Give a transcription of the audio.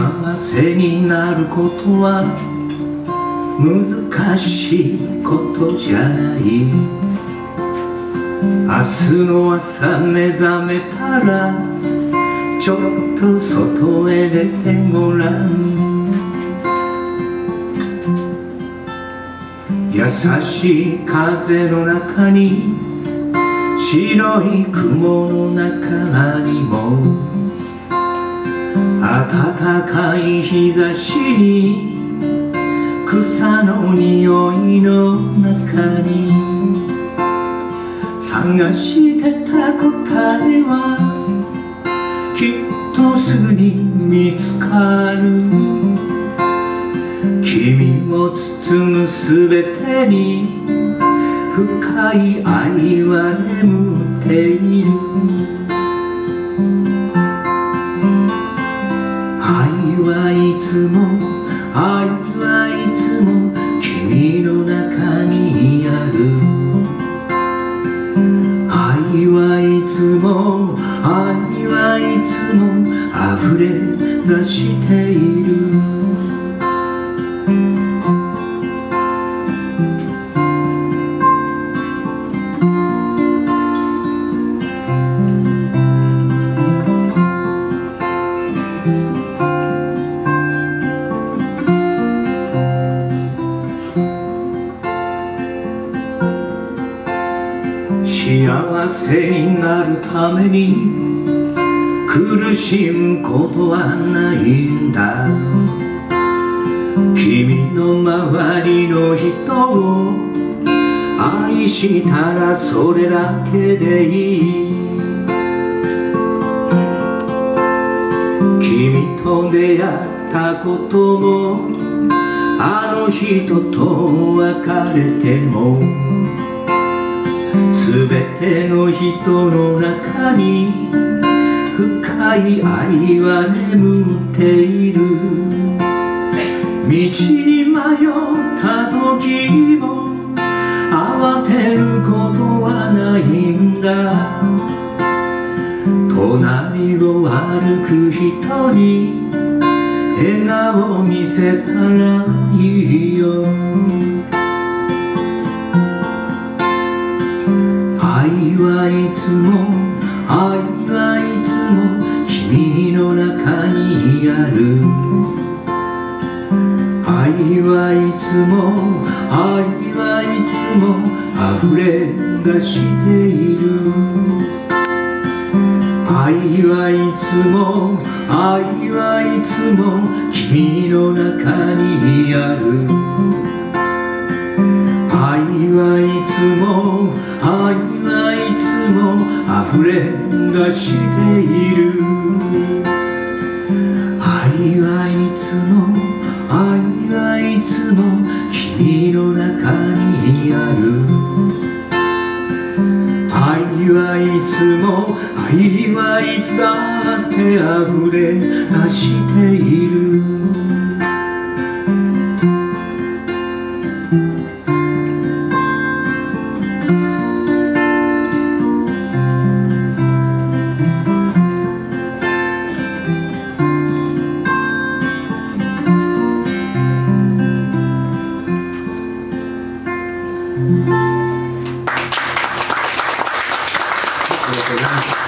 幸せになることは難しいことじゃない。明日の朝目覚めたらちょっと外へ出てごらん。優しい風の中に白い雲の中にも暖かい日差しに草の匂いの中に探してた答えはきっとすぐに見つかる。君を包むすべてに深い愛は眠っている。愛はいつも君の中にある。愛はいつも溢れ出している。幸せになるために苦しむことはないんだ。君の周りの人を愛したらそれだけでいい。君と出会ったこともあの人と別れてもすべての人の中に深い愛は眠っている。道に迷った時も慌てることはないんだ。隣を歩く人に笑顔見せたらいいよ。愛はいつも君の中にある。愛はいつも溢れ出している。愛はいつも君の中にある。愛はいつも溢れ出している。愛はいつも君の中にある。愛はいつだって溢れ出している。ありがとうございます。